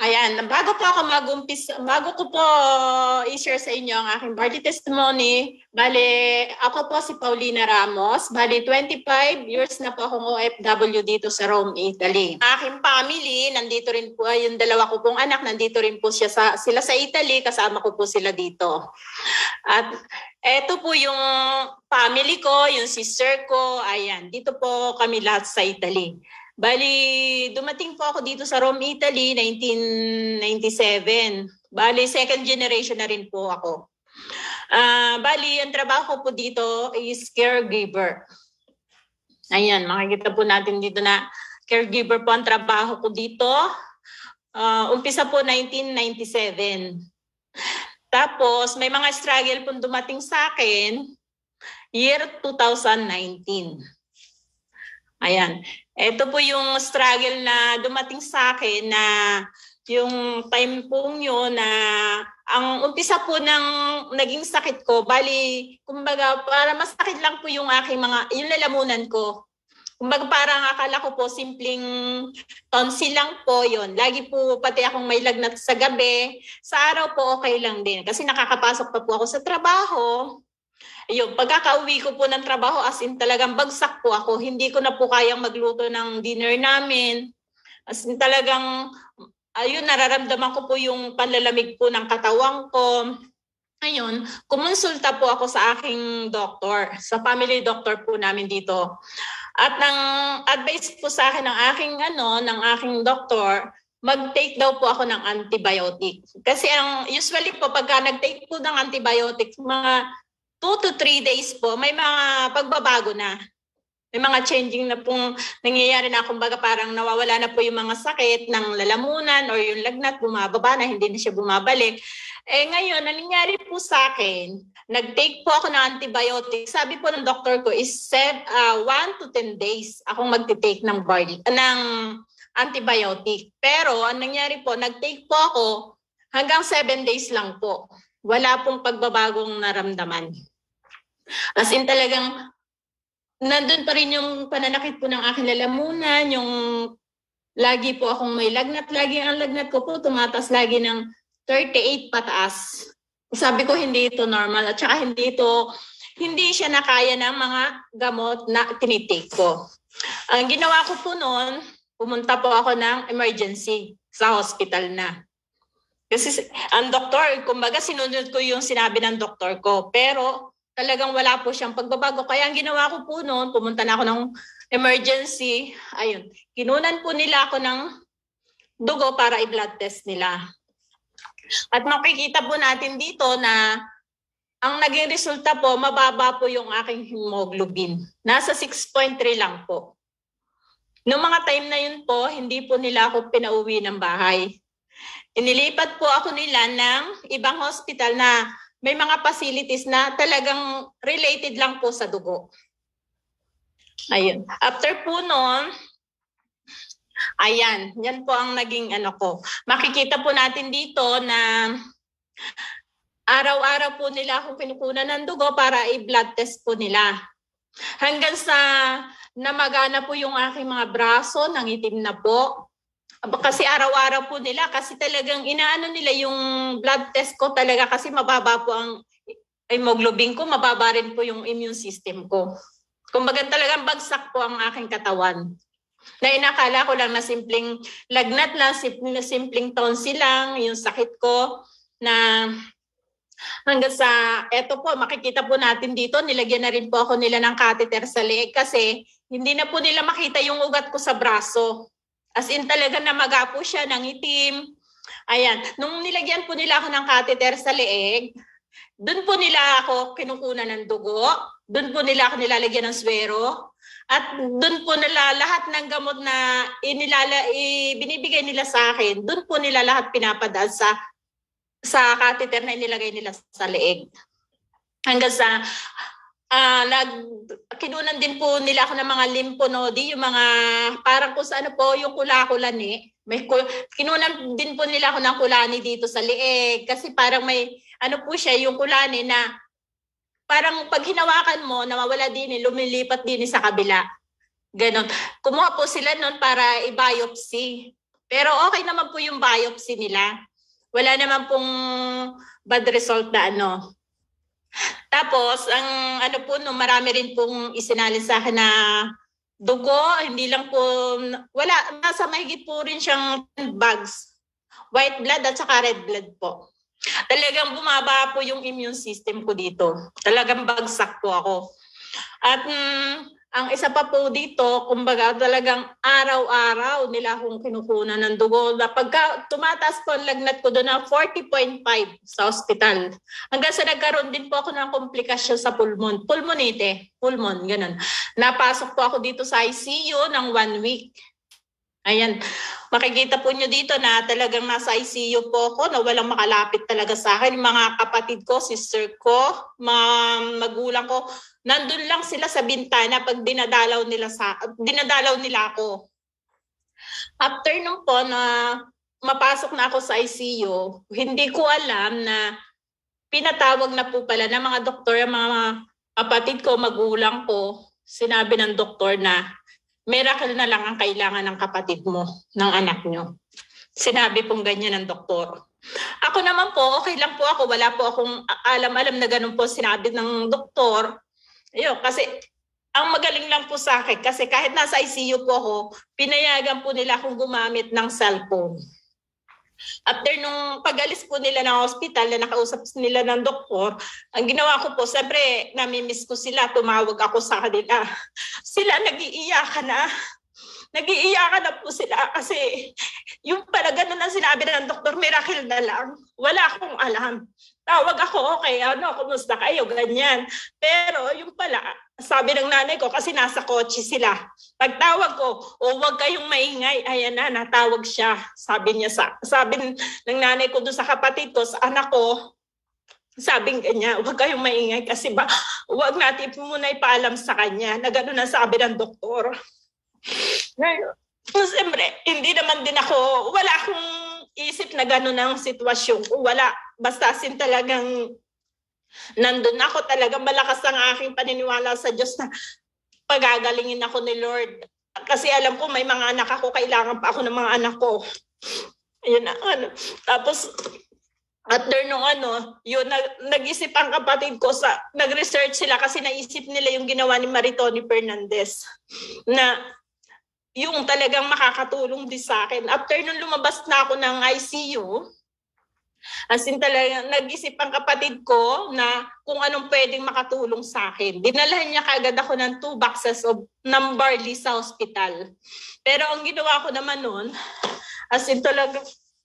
Ayan, bago ko po i-share sa inyo ang aking party testimony, bale, ako po si Paulina Ramos, bale 25 years na po akong OFW dito sa Rome, Italy. Aking family, nandito rin po, yung dalawa ko pong anak, nandito rin po sila sa Italy, kasama ko po sila dito. At eto po yung family ko, yung sister ko, ayan, dito po kami lahat sa Italy. Bali, dumating po ako dito sa Rome, Italy, 1997. Bali, second generation na rin po ako. Bali, ang trabaho ko po dito is caregiver. Ayan, makikita po natin dito na caregiver po ang trabaho ko dito. Umpisa po 1997. Tapos, may mga struggle po dumating sa akin, year 2019. Ayan. Ito po yung struggle na dumating sa akin na yung time po yun na ang umpisa po ng naging sakit ko, bali, kumbaga para masakit lang po yung aking yung lalamunan ko. Kumbaga parang akala ko po simpleng tonsil lang po yun. Lagi po pati akong may lagnat sa gabi. Sa araw po okay lang din kasi nakakapasok pa po ako sa trabaho. Yung pagkakauwi ko po ng trabaho, as in talagang bagsak po ako. Hindi ko na po kayang magluto ng dinner namin. As in talagang, ayun, nararamdaman ko po yung panlalamig po ng katawan ko. Ayun, kumonsulta po ako sa aking doktor, sa family doctor po namin dito. At nang advice po sa akin ng aking doktor, mag-take daw po ako ng antibiotic. Kasi usually po pagka nag-take po ng antibiotic, mga 2 to 3 days po, may mga pagbabago na. May mga changing na pong nangyayari na, kumbaga parang nawawala na po yung mga sakit ng lalamunan or yung lagnat, bumababa na, hindi na siya bumabalik. Ngayon, ang nangyari po sa akin, nag-take po ako ng antibiotic. Sabi po ng doktor ko is 1 to 10 days akong magte-take ng antibiotic. Pero ang nangyari po, nag-take po ako hanggang 7 days lang po. Wala pong pagbabagong naramdaman. As in talagang nandun pa rin yung pananakit po ng aking lalamunan, yung lagi po akong may lagnat. Lagi ang lagnat ko po tumatas lagi ng 38 pataas. Sabi ko hindi ito normal at saka hindi siya nakaya ng mga gamot na tinitake ko. Ang ginawa ko po noon, pumunta po ako ng emergency sa hospital na. Kasi ang doktor, kumbaga sinunod ko yung sinabi ng doktor ko, pero talagang wala po siyang pagbabago. Kaya ang ginawa ko po noon, pumunta na ako ng emergency. Ayun, kinunan po nila ako ng dugo para i-blood test nila. At makikita po natin dito na ang naging resulta po, mababa po yung aking hemoglobin. Nasa 6.3 lang po. Noong mga time na yun po, hindi po nila ako pinauwi ng bahay. Inilipat po ako nila ng ibang hospital na may mga facilities na talagang related lang po sa dugo. Ayun. After po noon, ayan, yan po ang naging ko. Makikita po natin dito na araw-araw po nila akong pinukunan ng dugo para i-blood test po nila. Hanggang sa namagana po yung aking mga braso, nangitim na po. Kasi araw-araw po nila, kasi talagang inaano nila yung blood test ko talaga kasi mababa po ang hemoglobin ko, mababa rin po yung immune system ko. Kumbaga talagang bagsak po ang aking katawan. Na inakala ko lang na simpleng lagnat lang, simpleng tonsil lang, yung sakit ko na hanggang sa, eto po, makikita po natin dito, nilagyan na rin po ako nila ng catheter sa leeg kasi hindi na po nila makita yung ugat ko sa braso. As in talaga namaga po siya ng itim. Ayan, nung nilagyan po nila ako ng catheter sa leeg, doon po nila ako kinukunan ng dugo, doon po nila ako nilalagyan ng swero, at doon po nila lahat ng gamot na binibigay nila sa akin, doon po nila lahat pinapadaan sa catheter na inilagay nila sa leeg. Hanggang sa kinunan din po nila ako ng mga lymphnode, yung mga parang kung saan po yung kula-kulani. Kinunan din po nila ako ng kulani dito sa leeg kasi parang may po siya yung kulani na parang pag hinawakan mo, nawawala din, lumilipat din sa kabila. Ganon. Kumuha po sila noon para i-biopsy. Pero okay naman po yung biopsy nila. Wala naman pong bad result na ano. Tapos, ang ano po, no, marami rin pong isinalin sa akin na dugo, hindi lang po, wala, nasa mahigit po rin siyang 10 bags. White blood at saka red blood po. Talagang bumaba po yung immune system ko dito. Talagang bagsak po ako. At ang isa pa po dito, kumbaga talagang araw-araw nila akong kinukunan ng dugo. Pagka tumataas po ang lagnat ko doon na 40.5 sa hospital. Hanggang sa nagkaroon din po ako ng komplikasyon sa pulmon. Pulmon, ganun. Napasok po ako dito sa ICU ng 1 week. Ayan, makikita po nyo dito na talagang nasa ICU po ako na walang makalapit talaga sa akin. Mga kapatid ko, sister ko, mga magulang ko, nandun lang sila sa bintana pag dinadalaw nila ako. After nung po na mapasok na ako sa ICU, hindi ko alam na pinatawag na po pala ng mga doktor, mga kapatid ko, magulang ko, sinabi ng doktor na miracle na lang ang kailangan ng kapatid mo, ng anak nyo. Sinabi pong ganyan ng doktor. Ako naman po, okay lang po ako. Wala po akong alam-alam na ganun po sinabi ng doktor. Ayun, kasi ang magaling lang po sa akin, kasi kahit nasa ICU po ako, pinayagan po nila akong gumamit ng cellphone. After nung pag-alis po nila ng hospital na nakausap nila ng doktor, ang ginawa ko po, siyempre namimiss ko sila, tumawag ako sa kanila. Sila nag-iiyakan na. Nag-iiyakan na po sila kasi yung pala ganun ang sinabi ng doktor, miracle na lang. Wala akong alam. Tawag ako, okay, kumusta kayo, ganyan. Pero yung pala, sabi ng nanay ko, kasi nasa kotse sila. Pagtawag ko, huwag kayong maingay. Ayan na, natawag siya. Sabi ng nanay ko doon sa kapatid ko, sa anak ko, sabing ganyan, huwag kayong maingay kasi huwag natin muna ipaalam sa kanya na gano'n ang sabi ng doktor. Siyempre, hindi naman din ako, wala akong isip na gano'n ang sitwasyon ko. Wala, basta talagang nandun ako, talagang malakas ang aking paniniwala sa Diyos na pagagalingin ako ni Lord. Kasi alam ko may mga anak ako, kailangan pa ako ng mga anak ko. Ayun na, Tapos, after nung yun, nag-isip ang kapatid ko, nag-research sila kasi naisip nila yung ginawa ni Maritoni Fernandez na yung talagang makakatulong din sa akin. After nung lumabas na ako ng ICU, as in talagang nag-isip ang kapatid ko na kung anong pwedeng makatulong sa akin. Dinalahan niya kagad ako ng 2 boxes ng barley sa hospital. Pero ang ginawa ko naman noon, as in talagang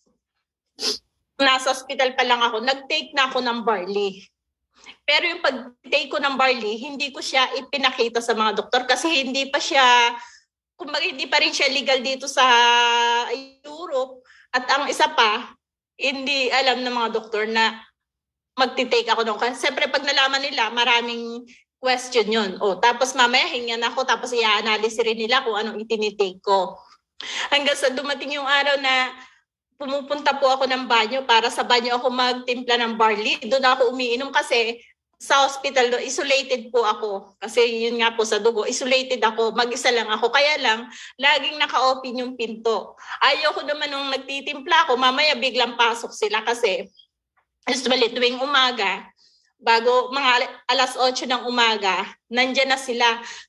nasa hospital pa lang ako, nag-take na ako ng barley. Pero yung pag-take ko ng barley, hindi ko siya ipinakita sa mga doktor kasi hindi pa rin siya legal dito sa Europe. At ang isa pa, hindi alam ng mga doktor na magti-take ako doon. Kasi siyempre pag nalaman nila, maraming question yun. Tapos mamaya hingan ako, tapos i-analyze rin nila kung anong itinitake ko. Hanggang sa dumating yung araw na pumupunta po ako ng banyo para sa banyo ako magtimpla ng barley. Doon ako umiinom kasi sa hospital, isolated po ako. Kasi yun nga po sa dugo, isolated ako, mag-isa lang ako. Kaya lang, laging naka-open yung pinto. Ayoko naman nung nagtitimpla ako, mamaya biglang pasok sila kasi usually tuwing umaga, bago mga alas 8 ng umaga, nandyan na sila.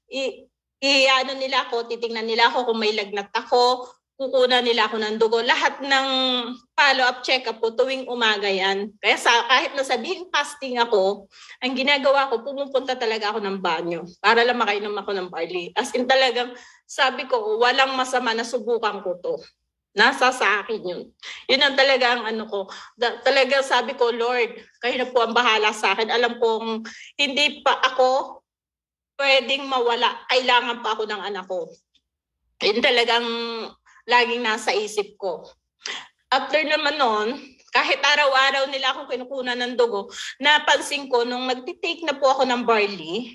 Nila ako, titingnan nila ako kung may lagnat ako, kukunan nila ako ng dugo. Lahat ng follow-up check-up po tuwing umaga yan. Kaya kahit nasabihin fasting ako, ang ginagawa ko, pumupunta talaga ako ng banyo para lang makainom ako ng barley. As in talagang sabi ko, walang masama na subukan ko to. Nasa sa akin yun. Yun ang talagang ko. Talagang sabi ko, Lord, kayo na po ang bahala sa akin. Alam kong hindi pa ako pwedeng mawala. Kailangan pa ako ng anak ko. Yun talagang laging nasa isip ko. After naman noon, kahit araw-araw nila akong kinukunan ng dugo, napansin ko nung nagtitake na po ako ng barley,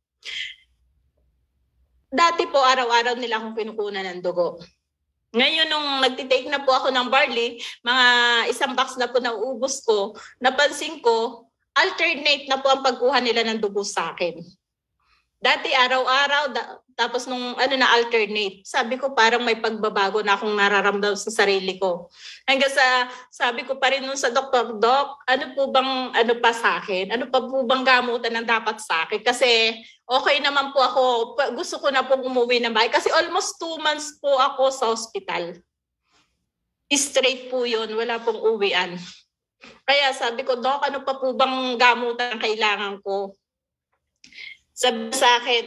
dati po araw-araw nila akong kinukunan ng dugo. Ngayon nung nagtitake na po ako ng barley, mga 1 box na po nauubos ko, napansin ko, alternate na po ang pagkuha nila ng dugo sa akin. Dati araw-araw, tapos nung na alternate, sabi ko parang may pagbabago na akong nararamdaman sa sarili ko. Hanggang sa sabi ko pa rin nung sa doktor, Dok, ano po bang pa sa akin? Ano pa po bang gamutan ang dapat sa akin? Kasi okay naman po ako, gusto ko na pong umuwi ng bahay. Kasi almost 2 months po ako sa hospital. Straight po yun, wala pong uwian. Kaya sabi ko, Dok, ano pa po bang gamutan ang kailangan ko? Sabi sa akin,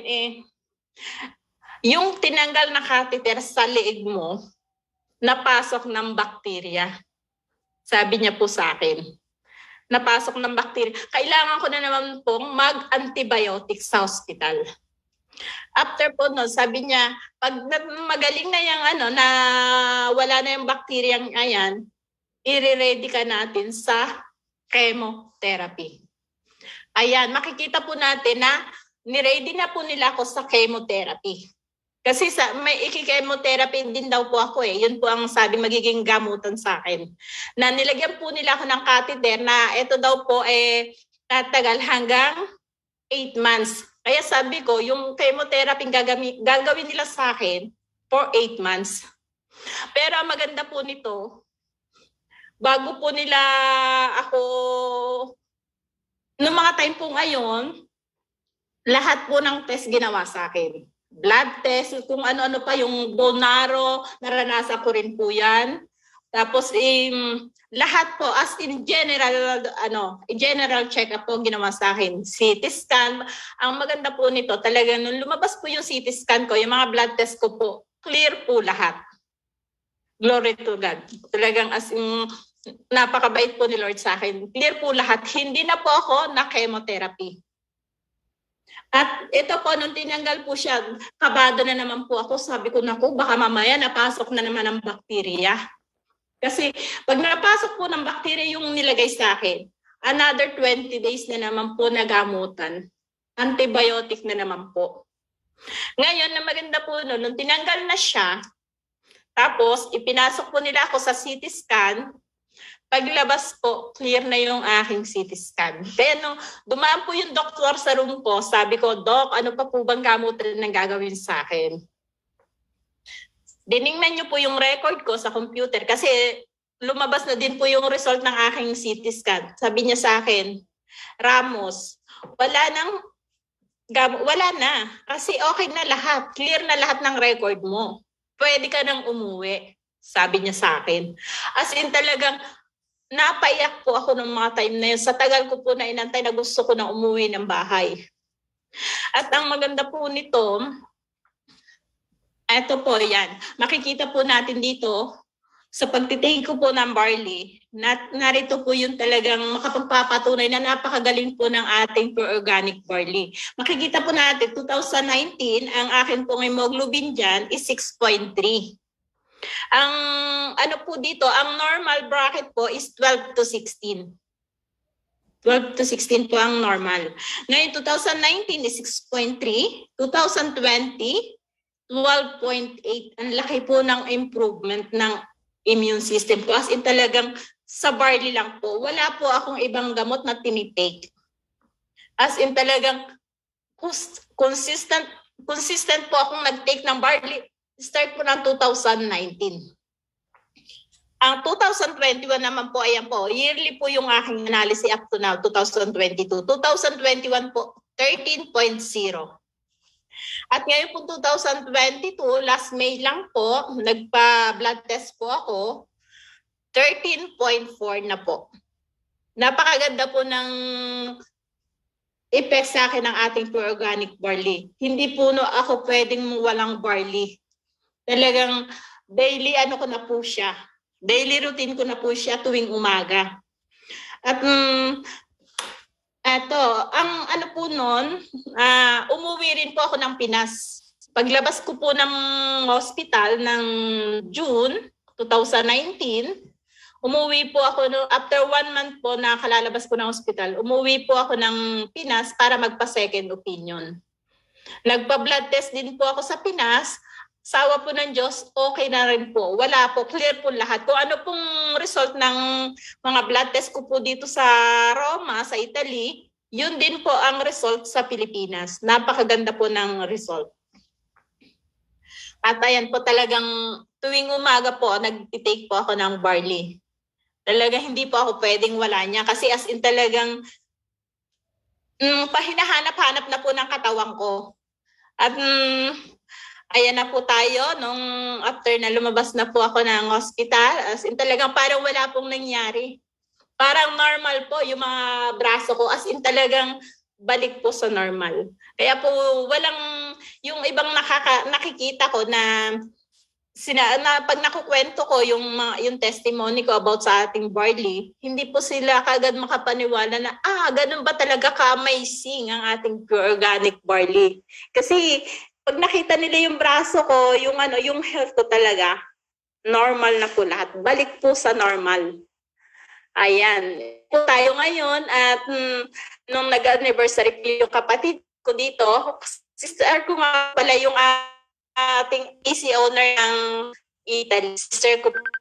yung tinanggal na catheter sa leeg mo, napasok ng bakterya. Sabi niya po sa akin, napasok ng bakterya. Kailangan ko na naman pong mag-antibiotics sa hospital. After po no, sabi niya, pag magaling na yung na wala na yung bakteryang ayan, i-ready ka natin sa chemotherapy. Ayan, makikita po natin na ni-ready na po nila ako sa chemotherapy. Kasi may iki-chemotherapy din daw po ako Yun po ang sabi magiging gamutan sa akin. Na nilagyan po nila ako ng catheter na ito daw po tatagal hanggang 8 months. Kaya sabi ko, yung chemotherapy gagawin nila sa akin for 8 months. Pero ang maganda po nito, bago po nila ako, noong mga time po ngayon, lahat po ng test ginawa sa akin. Blood test, kung ano-ano pa, yung bone marrow, naranasan ko rin po yan. Tapos lahat po, as in general, general check-up po ginawa sa akin. CT scan, ang maganda po nito, talaga nung lumabas po yung CT scan ko, yung mga blood test ko po, clear po lahat. Glory to God. Talagang as in, napakabait po ni Lord sa akin. Clear po lahat. Hindi na po ako na chemotherapy. At ito po, nung tinanggal po siya, kabado na naman po ako. Sabi ko, naku, baka mamaya napasok na naman ang bakterya. Kasi pag napasok po ng bakterya yung nilagay sa akin, another 20 days na naman po nagamutan. Antibiotic na naman po. Ngayon, na maganda po nung tinanggal na siya, tapos ipinasok po nila ako sa CT scan, paglabas po, clear na yung aking CT scan. Kaya nung dumaan po yung doktor sa room ko, sabi ko, Dok, ano pa po bang gamutan na gagawin sa akin? Diningnan niyo po yung record ko sa computer kasi lumabas na din po yung result ng aking CT scan. Sabi niya sa akin, Ramos, wala na. Kasi okay na lahat. Clear na lahat ng record mo. Pwede ka nang umuwi. Sabi niya sa akin. As in talagang, napaiyak po ako ng mga time na yun. Sa tagal ko po na inantay na gusto ko na umuwi ng bahay. At ang maganda po nito, ito po yan. Makikita po natin dito, sa pagtitake ko po ng barley, narito po yung talagang makapagpapatunay na napakagaling po ng ating pure organic barley. Makikita po natin, 2019, ang akin pong hemoglobin dyan is 6.3. Ang po dito, ang normal bracket po is 12 to 16. 12 to 16 po ang normal. Ngayon, 2019 is 6.3. 2020, 12.8. Ang laki po ng improvement ng immune system ko. As in talagang sa barley lang po. Wala po akong ibang gamot na tinitake. As in talagang consistent po akong nag-take ng barley. Start po ng 2019. Ang 2021 naman po, ayan po, yearly po yung aking analysis up to now, 2022. 2021 po, 13.0. At ngayon po 2022, last May lang po, nagpa-blood test po ako, 13.4 na po. Napakaganda po ng effect sa akin ng ating pure organic barley. Hindi po ako pwedeng walang barley. Talagang daily ko na po siya. Daily routine ko na po siya tuwing umaga. At ang po nun, umuwi rin po ako ng Pinas. Paglabas ko po ng hospital ng June 2019, umuwi po ako, after 1 month po na kalalabas ko ng hospital, umuwi po ako ng Pinas para magpa-second opinion. Nagpa-blood test din po ako sa Pinas. Sawa po ng Diyos, okay na rin po. Wala po, clear po lahat. Kung ano pong result ng mga blood test ko po dito sa Roma, sa Italy, Yun din po ang result sa Pilipinas. Napakaganda po ng result. At ayan po talagang tuwing umaga po, nag-take po ako ng barley. Talaga hindi po ako pwedeng wala niya kasi as in talagang pahinahanap-hanap na po ng katawan ko. At ayan na po tayo nung after na lumabas na po ako ng hospital, as in talagang parang wala pong nangyari. Parang normal po yung mga braso ko, as in talagang balik po sa normal. Kaya po walang, yung ibang nakikita ko na pag nakukwento ko yung testimony ko about sa ating barley, hindi po sila kagad makapaniwala na ganun ba talaga ka-amazing ang ating pure organic barley. Kasi pag nakita nila yung braso ko, yung health ko talaga, normal na po lahat. Balik po sa normal. Ayan. Po tayo ngayon at nung nag-anniversary yung kapatid ko dito, sister ko nga pala yung ating easy owner ng Italy. Sister ko